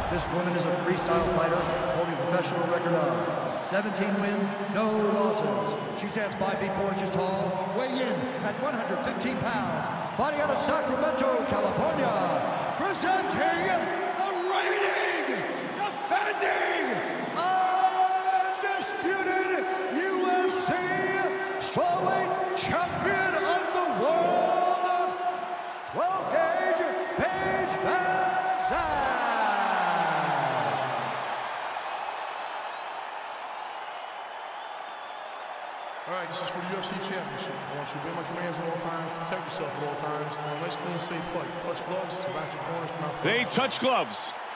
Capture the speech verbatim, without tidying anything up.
This woman is a freestyle fighter holding a professional record of seventeen wins, no losses. She stands five feet four inches tall, weighing in at one hundred fifteen pounds. Fighting out of Sacramento, California, presenting the reigning, defending, undisputed U F C strawweight champion of the world, twelve gauge Paige VanZant. All right, this is for the U F C Championship. I want you to obey my commands at all times, protect yourself at all times. Nice, clean, safe fight. Touch gloves, back your corners, come out. They touch gloves.